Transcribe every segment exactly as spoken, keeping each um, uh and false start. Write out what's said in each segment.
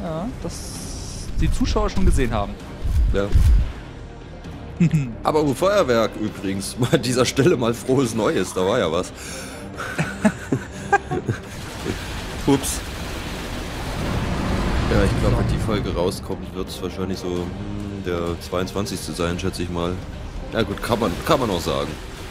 Ja, das die Zuschauer schon gesehen haben. Ja. Aber um Feuerwerk übrigens, mal an dieser Stelle mal frohes Neues, da war ja was. Ups. Ja, ich glaube, wenn die Folge rauskommt, wird es wahrscheinlich so hm, der zweiundzwanzigste sein, schätze ich mal. Ja gut, kann man, kann man auch sagen.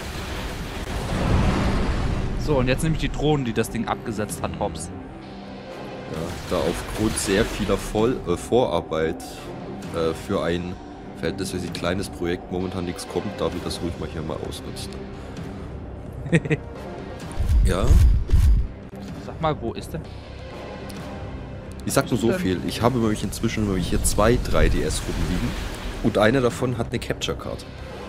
So, und jetzt nehme ich die Drohnen, die das Ding abgesetzt hat, hops. Ja, da aufgrund sehr vieler Voll äh, Vorarbeit äh, für ein verhältnismäßig kleines Projekt momentan nichts kommt, darf ich das ruhig mal hier mal ausnutzen. Ja. Sag mal, wo ist der? Ich sag nur so viel, ich habe nämlich inzwischen nämlich hier zwei drei D S rumliegen und eine davon hat eine Capture Card.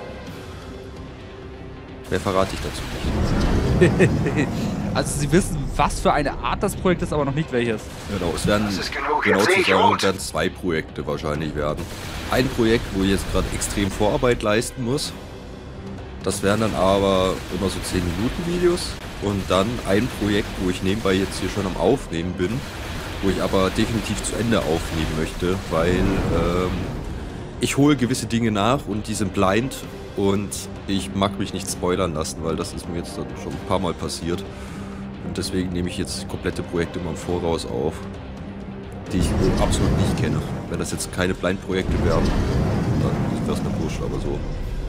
Mehr verrate ich dazu nicht. Also Sie wissen, was für eine Art das Projekt ist, aber noch nicht welches. Genau, es werden genau zu sagen, werden zwei Projekte wahrscheinlich werden. Ein Projekt, wo ich jetzt gerade extrem Vorarbeit leisten muss. Das wären dann aber immer so zehn Minuten Videos. Und dann ein Projekt, wo ich nebenbei jetzt hier schon am Aufnehmen bin, wo ich aber definitiv zu Ende aufnehmen möchte, weil ähm, ich hole gewisse Dinge nach und die sind blind und ich mag mich nicht spoilern lassen, weil das ist mir jetzt schon ein paar Mal passiert. Und deswegen nehme ich jetzt komplette Projekte mal im Voraus auf, die ich absolut nicht kenne. Wenn das jetzt keine Blind-Projekte wären, dann wäre es eine Wurscht, aber so.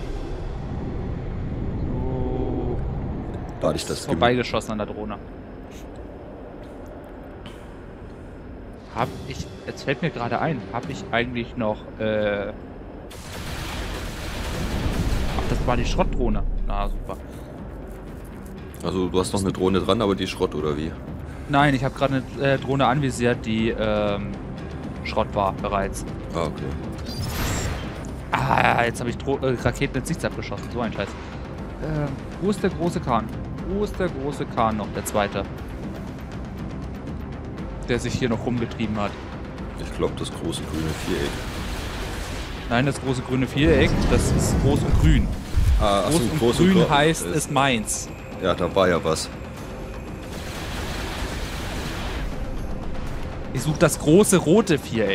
So. Da hatte ich das vorbeigeschossen an der Drohne. Hab ich, jetzt fällt mir gerade ein, habe ich eigentlich noch, äh... Ach, das war die Schrottdrohne. Na, super. Also du hast noch eine Drohne dran, aber die Schrott oder wie? Nein, ich habe gerade eine äh, Drohne anvisiert, die ähm, Schrott war bereits. Ah, okay. Ah, jetzt habe ich Dro äh, Raketen ins Nichts abgeschossen. So ein Scheiß. Ähm, wo ist der große Kahn? Wo ist der große Kahn noch, der zweite? Der sich hier noch rumgetrieben hat. Ich glaube, das große grüne Viereck. Nein, das große grüne Viereck, das ist groß und grün. Ah, groß achso, und groß grün und heißt, ist, ist meins. Ja, da war ja was. Ich suche das große rote Viereck.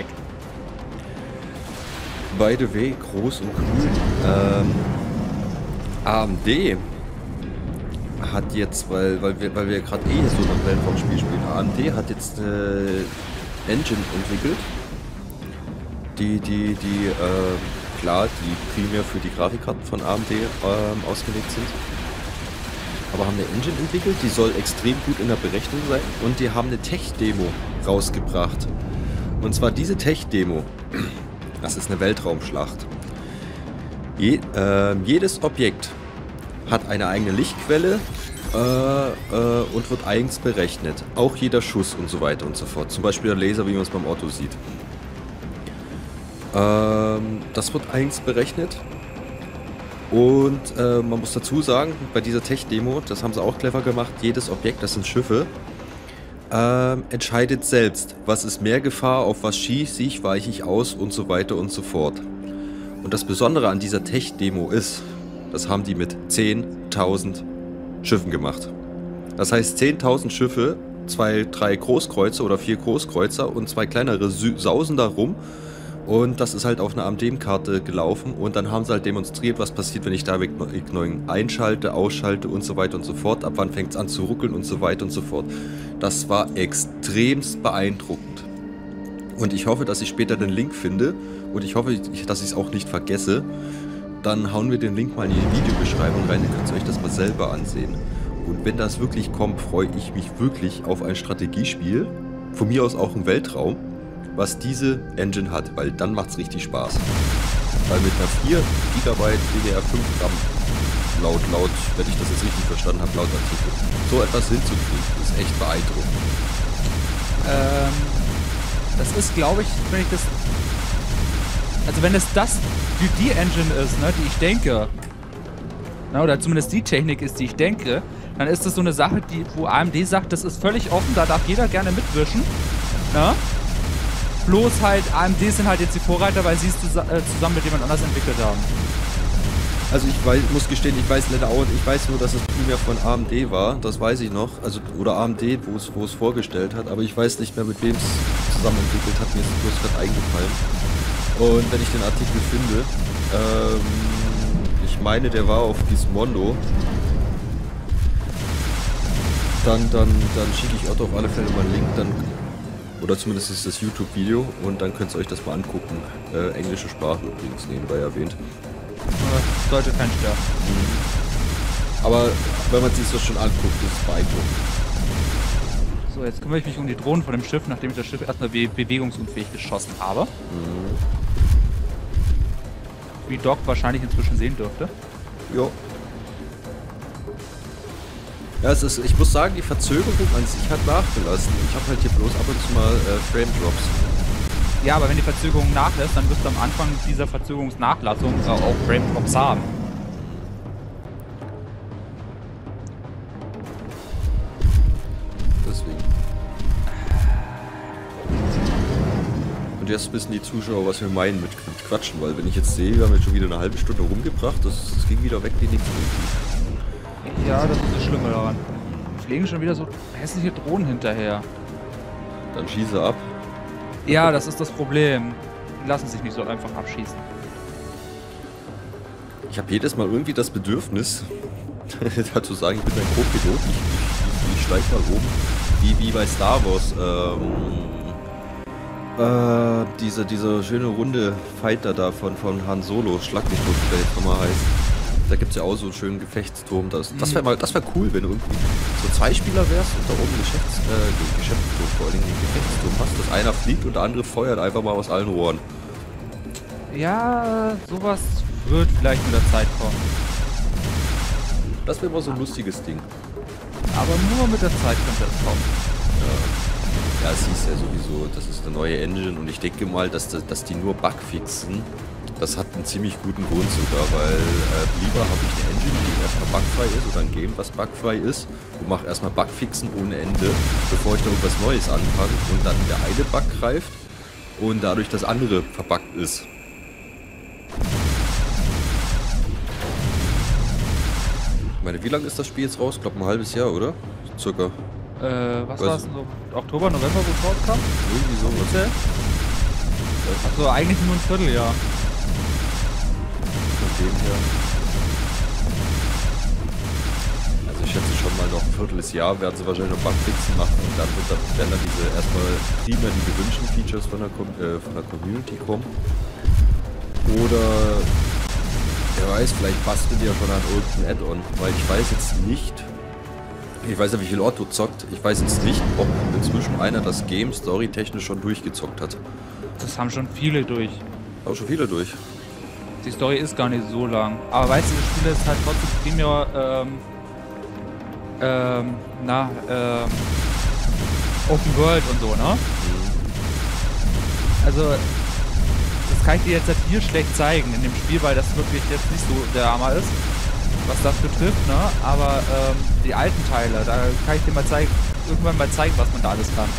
By the way, groß und grün. Ähm, A M D hat jetzt, weil, weil wir, weil wir gerade eh so eine Welt vom Spiel spielen, A M D hat jetzt eine Engine entwickelt, die, die, die, äh, klar, die primär für die Grafikkarten von A M D ähm, ausgelegt sind. Aber haben eine Engine entwickelt, die soll extrem gut in der Berechnung sein und die haben eine Tech-Demo rausgebracht. Und zwar diese Tech-Demo, das ist eine Weltraumschlacht. Je, äh, jedes Objekt hat eine eigene Lichtquelle äh, äh, und wird eigens berechnet. Auch jeder Schuss und so weiter und so fort. Zum Beispiel der Laser, wie man es beim Auto sieht. Ähm, das wird eigens berechnet. Und äh, man muss dazu sagen, bei dieser Tech-Demo, das haben sie auch clever gemacht, jedes Objekt, das sind Schiffe, ähm, entscheidet selbst, was ist mehr Gefahr, auf was schieße ich, weiche ich aus und so weiter und so fort. Und das Besondere an dieser Tech-Demo ist, das haben die mit zehntausend Schiffen gemacht. Das heißt zehntausend Schiffe, zwei, drei Großkreuzer oder vier Großkreuzer und zwei kleinere sausen da rum. Und das ist halt auf einer A M D-Karte gelaufen und dann haben sie halt demonstriert, was passiert, wenn ich Direct Ignoring einschalte, ausschalte und so weiter und so fort. Ab wann fängt es an zu ruckeln und so weiter und so fort. Das war extremst beeindruckend. Und ich hoffe, dass ich später den Link finde und ich hoffe, dass ich es auch nicht vergesse. Dann hauen wir den Link mal in die Videobeschreibung rein, dann könnt ihr euch das mal selber ansehen. Und wenn das wirklich kommt, freue ich mich wirklich auf ein Strategiespiel, von mir aus auch im Weltraum, was diese Engine hat, weil dann macht es richtig Spaß. Weil mit einer vier Gigabyte D D R fünf RAM, laut, laut, wenn ich das jetzt richtig verstanden habe, laut Artikel, so etwas hinzukriegen, ist echt beeindruckend. Ähm, das ist, glaube ich, wenn ich das... Also wenn es das, die, die Engine ist, ne, die ich denke, na, oder zumindest die Technik ist, die ich denke, dann ist das so eine Sache, die, wo A M D sagt, das ist völlig offen, da darf jeder gerne mitwischen. Ne? Bloß halt, A M D sind halt jetzt die Vorreiter, weil sie es zus äh, zusammen mit jemand anders entwickelt haben. Also ich weiß, muss gestehen, ich weiß leider auch, ich weiß nur, dass es primär von A M D war, das weiß ich noch, also oder A M D, wo es wo es vorgestellt hat, aber ich weiß nicht mehr, mit wem es zusammen entwickelt hat. Mir ist es bloß gerade eingefallen. Und wenn ich den Artikel finde, ähm, ich meine, der war auf Gizmondo, dann, dann, dann schicke ich Otto auf alle Fälle mal einen Link, dann, oder zumindest ist das YouTube-Video, und dann könnt ihr euch das mal angucken. Äh, englische Sprache übrigens, nebenbei erwähnt. Das sollte kein Stören. Mhm. Aber wenn man sich das schon anguckt, ist es beeindruckend. So, jetzt kümmere ich mich um die Drohnen von dem Schiff, nachdem ich das Schiff erstmal be bewegungsunfähig geschossen habe. Mhm. Wie Doc wahrscheinlich inzwischen sehen dürfte. Jo. Ja, es ist, ich muss sagen, die Verzögerung an sich hat nachgelassen. Ich habe halt hier bloß ab und zu mal äh, Frame Drops. Ja, aber wenn die Verzögerung nachlässt, dann wirst du am Anfang dieser Verzögerungsnachlassung äh, auch Frame Drops haben. Deswegen. Und jetzt wissen die Zuschauer, was wir meinen mit, mit Quatschen, weil wenn ich jetzt sehe, wir haben jetzt schon wieder eine halbe Stunde rumgebracht, das, das ging wieder weg wie nichts. Ja, das ist das Schlimme daran. Fliegen schon wieder so hässliche Drohnen hinterher. Dann schieße ab. Ja, das ist das Problem. Die lassen sich nicht so einfach abschießen. Ich habe jedes Mal irgendwie das Bedürfnis, dazu sagen, ich bin ein Co-Pilot, ich, ich, ich steig mal oben, wie, wie bei Star Wars, ähm, äh, diese, diese schöne runde Fighter da von, von Han Solo, schlag mich tot, wie der jetzt nochmal heißt. Da gibt es ja auch so einen schönen Gefechtsturm. Das, das wäre mal, das wäre cool, wenn du irgendwie so zwei Spieler wärst und da oben einen Geschäfts, äh, den Geschäftsturm, vor allem den Gefechtsturm hast, dass einer fliegt und der andere feuert einfach mal aus allen Rohren. Ja, sowas wird vielleicht mit der Zeit kommen. Das wäre mal so ein lustiges Ding. Aber nur mit der Zeit könnte es kommen. Ja, ja, es hieß ja sowieso, das ist eine neue Engine und ich denke mal, dass, dass die nur Bug fixen. Das hat einen ziemlich guten Grund sogar, weil äh, lieber habe ich eine Engine, die erstmal bugfrei ist oder ein Game, was bugfrei ist und mache erstmal Bugfixen ohne Ende, bevor ich da irgendwas Neues anfange und dann der eine Bug greift und dadurch das andere verbuggt ist. Ich meine, wie lange ist das Spiel jetzt raus? Ich glaube ein halbes Jahr, oder? Circa. Äh, was war es denn so? Oktober, November, wo es rauskam? Irgendwie so. Achso, eigentlich nur ein Vierteljahr. Von dem her. Also ich schätze schon mal noch ein Vierteljahr werden sie wahrscheinlich noch Bugfixen machen und dann wird dann, werden dann diese erstmal primär die gewünschten Features von der, äh, von der Community kommen. Oder wer weiß, vielleicht basteln die ja schon an irgendein Add-on, weil ich weiß jetzt nicht, ich weiß ja, wie viel Otto zockt, ich weiß jetzt nicht, ob inzwischen einer das Game storytechnisch schon durchgezockt hat. Das haben schon viele durch. Auch schon viele durch. Die Story ist gar nicht so lang. Aber weißt du, das Spiel ist halt trotzdem primär, ähm, ähm, na, ähm, Open World und so, ne? Also, das kann ich dir jetzt halt hier schlecht zeigen in dem Spiel, weil das wirklich jetzt nicht so der Hammer ist, was das betrifft, ne? Aber, ähm, die alten Teile, da kann ich dir mal zeigen, irgendwann mal zeigen, was man da alles kann.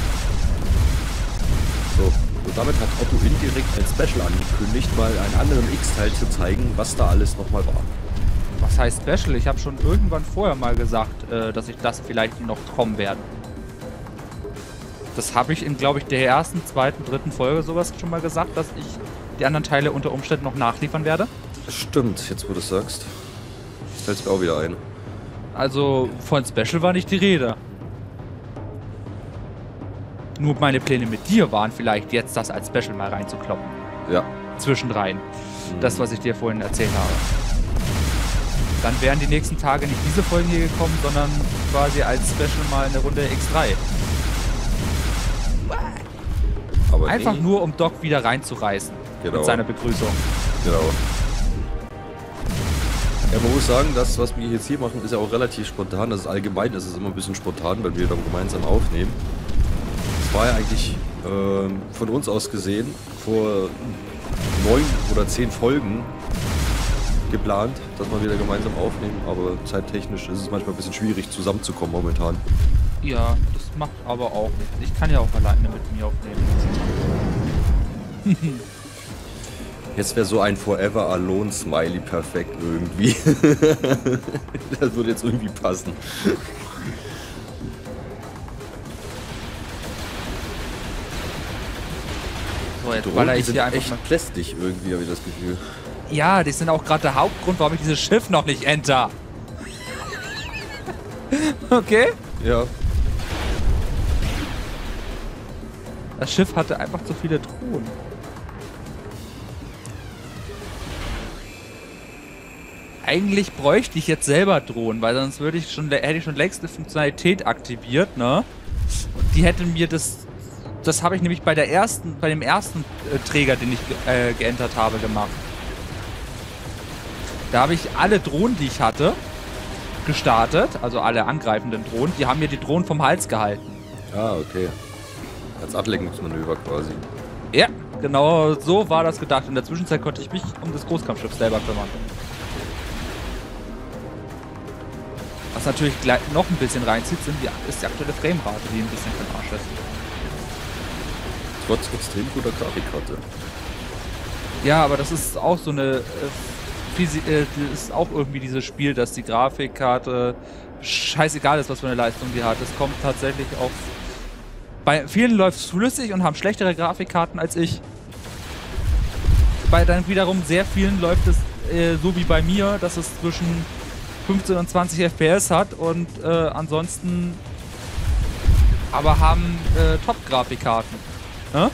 So. Und damit hat Otto indirekt ein Special angekündigt, mal einen anderen X-Teil zu zeigen, was da alles nochmal war. Was heißt Special? Ich habe schon irgendwann vorher mal gesagt, äh, dass ich das vielleicht noch kommen werde. Das habe ich in, glaube ich, der ersten, zweiten, dritten Folge sowas schon mal gesagt, dass ich die anderen Teile unter Umständen noch nachliefern werde. Stimmt, jetzt wo du es sagst. Fällt mir auch wieder ein. Also von Special war nicht die Rede. Nur meine Pläne mit dir waren vielleicht jetzt das als Special mal reinzukloppen. Ja. Zwischendrein. Mhm. Das, was ich dir vorhin erzählt habe. Dann wären die nächsten Tage nicht diese Folgen hier gekommen, sondern quasi als Special mal eine Runde X drei. Aber einfach nee. nur, um Doc wieder reinzureißen. Genau. Mit seiner Begrüßung. Genau. Ja, man muss sagen, das, was wir jetzt hier machen, ist ja auch relativ spontan. Das ist allgemein, das ist immer ein bisschen spontan, wenn wir dann gemeinsam aufnehmen. Es war ja eigentlich äh, von uns aus gesehen vor neun oder zehn Folgen geplant, dass wir wieder gemeinsam aufnehmen, aber zeittechnisch ist es manchmal ein bisschen schwierig zusammenzukommen momentan. Ja, das macht aber auch nichts. Ich kann ja auch alleine mit mir aufnehmen. Jetzt wäre so ein Forever Alone Smiley perfekt irgendwie. Das würde jetzt irgendwie passen. So, jetzt Drohnen, baller die ich sind hier einfach echt mal. lästig irgendwie, habe ich das Gefühl. Ja, die sind auch gerade der Hauptgrund, warum ich dieses Schiff noch nicht enter. Okay? Ja. Das Schiff hatte einfach zu viele Drohnen. Eigentlich bräuchte ich jetzt selber Drohnen, weil sonst würde ich schon, hätte ich schon längst eine Funktionalität aktiviert, ne? Und die hätte mir das, das habe ich nämlich bei der ersten, bei dem ersten äh, Träger, den ich äh, geentert habe, gemacht. Da habe ich alle Drohnen, die ich hatte, gestartet, also alle angreifenden Drohnen, die haben mir die Drohnen vom Hals gehalten. Ah, okay. Als Ablenkungsmanöver quasi. Ja, genau so war das gedacht. In der Zwischenzeit konnte ich mich um das Großkampfschiff selber kümmern. Was natürlich gleich noch ein bisschen reinzieht, sind die, ist die aktuelle Framerate, die ein bisschen für den Arsch ist. Trotz extrem guter Grafikkarte. Ja, aber das ist auch so eine... Äh, Physi äh, das ist auch irgendwie dieses Spiel, dass die Grafikkarte scheißegal ist, was für eine Leistung die hat. Es kommt tatsächlich auf... Bei vielen läuft es flüssig und haben schlechtere Grafikkarten als ich. Bei dann wiederum sehr vielen läuft es äh, so wie bei mir, dass es zwischen fünfzehn und zwanzig F P S hat und äh, ansonsten aber haben äh, Top-Grafikkarten. Ne?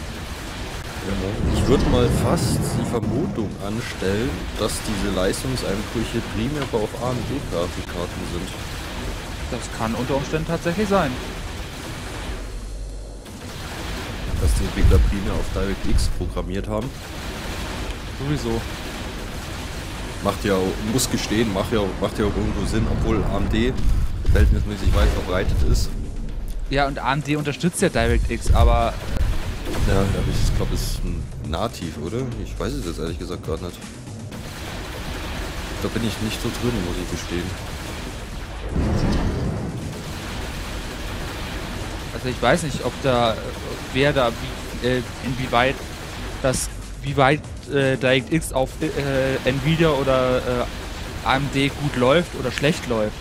Ich würde mal fast die Vermutung anstellen, dass diese Leistungseinbrüche primär auf A M D-Grafikkarten sind. Das kann unter Umständen tatsächlich sein. Dass die Entwickler primär auf DirectX programmiert haben. Sowieso. Macht ja, muss gestehen, macht ja, macht ja auch irgendwo Sinn, obwohl A M D verhältnismäßig weit verbreitet ist. Ja, und A M D unterstützt ja DirectX, aber... Ja, ich glaube, es ist ein Nativ, oder? Ich weiß es jetzt ehrlich gesagt gerade nicht. Da bin ich nicht so drin, muss ich gestehen. Also ich weiß nicht, ob da, wer da, wie, äh, inwieweit das, wie weit äh, DirectX auf äh, Nvidia oder äh, A M D gut läuft oder schlecht läuft.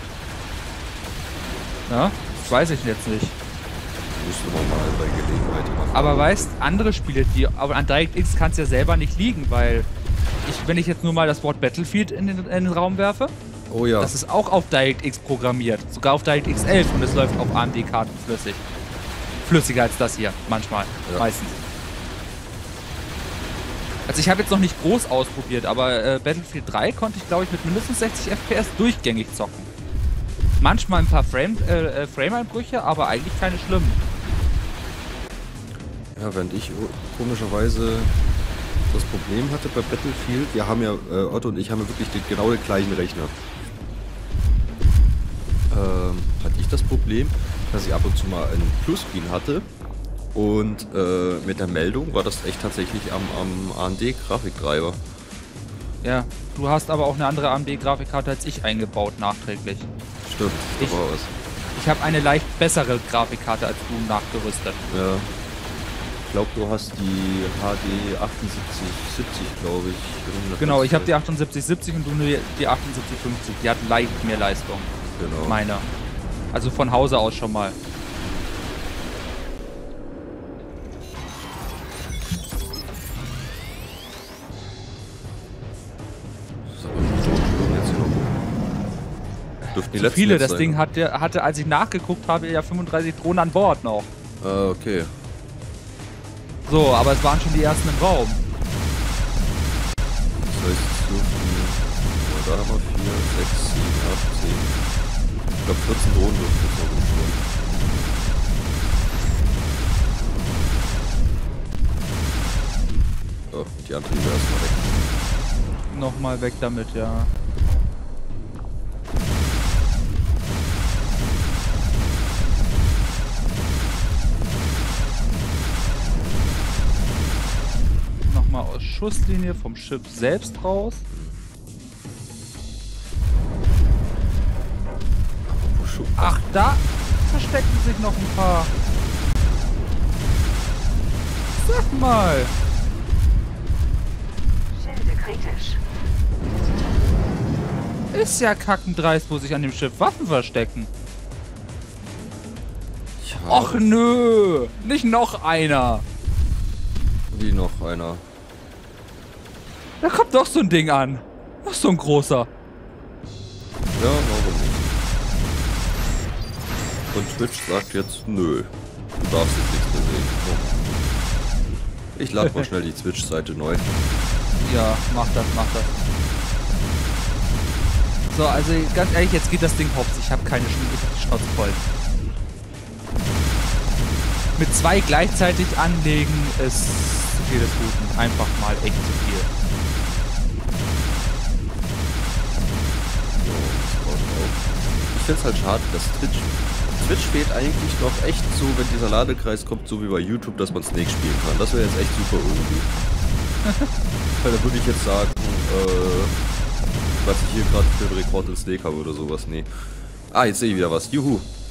Ja, das weiß ich jetzt nicht. Müsste man mal bei Gelegenheit machen. Aber weißt, andere Spiele, die, aber an DirectX kann es ja selber nicht liegen, weil ich, wenn ich jetzt nur mal das Wort Battlefield in den, in den Raum werfe, oh ja. das ist auch auf DirectX programmiert, sogar auf DirectX elf und es läuft auf A M D-Karten flüssig. Flüssiger als das hier, manchmal, ja. Meistens. Also ich habe jetzt noch nicht groß ausprobiert, aber äh, Battlefield drei konnte ich, glaube ich, mit mindestens sechzig F P S durchgängig zocken. Manchmal ein paar Frame, äh, Frame-Einbrüche, aber eigentlich keine schlimmen. Ja, während ich komischerweise das Problem hatte bei Battlefield, wir haben ja, äh, Otto und ich haben ja wirklich die, genau den gleichen Rechner. Ähm, hatte ich das Problem, dass ich ab und zu mal einen Pluscreen hatte und äh, mit der Meldung war das echt tatsächlich am, am A M D-Grafiktreiber. Ja, du hast aber auch eine andere A M D-Grafikkarte als ich eingebaut, nachträglich. Stimmt, ich, war was. Ich habe eine leicht bessere Grafikkarte als du nachgerüstet. Ja. Ich glaube, du hast die H D achtundsiebzig siebzig, glaube ich. Genau, ich habe die achtundsiebzig siebzig und du nur die achtundsiebzig fünfzig. Die hat leicht mehr Leistung. Genau. Meine. Also von Hause aus schon mal. Dürften die Zu letzten viele, jetzt das sein. Ding hatte, hatte, als ich nachgeguckt habe, ja fünfunddreißig Drohnen an Bord noch. Ah, okay. So, aber es waren schon die ersten im Raum. Das heißt, es dürfen, da haben wir vier, sechs, sieben, acht, zehn. Ich glaube, vierzehn Drohnen dürfen jetzt noch rumschwimmen. So, die Antriebe erstmal weg. Nochmal weg damit, ja. Nochmal aus Schusslinie vom Schiff selbst raus. Ach, da verstecken sich noch ein paar. Sag mal. Schilde kritisch. Ist ja kackendreist, wo sich an dem Schiff Waffen verstecken. Ja. Och nö, nicht noch einer. Wie noch einer. Da kommt doch so ein Ding an. Noch so ein großer. Ja, warum nicht? Und Twitch sagt jetzt, nö. Du darfst jetzt nichts mehr sehen. Oh. Ich lade mal schnell die Twitch-Seite neu. Ja, mach das, mach das. So, also ganz ehrlich, jetzt geht das Ding hops. Ich habe keine Schnauze, ich hab die Schnauze voll. Mit zwei gleichzeitig anlegen ist zu viel des Guten. Einfach mal echt zu viel. So, das baut auf. Ich finde es halt schade, dass Twitch... Twitch fehlt eigentlich noch echt so, wenn dieser Ladekreis kommt, so wie bei YouTube, dass man Snake spielen kann. Das wäre jetzt echt super irgendwie. Weil da würde ich jetzt sagen, äh... was ich hier gerade für einen Rekord in Snake habe oder sowas. Nee. Ah, jetzt sehe ich wieder was. Juhu.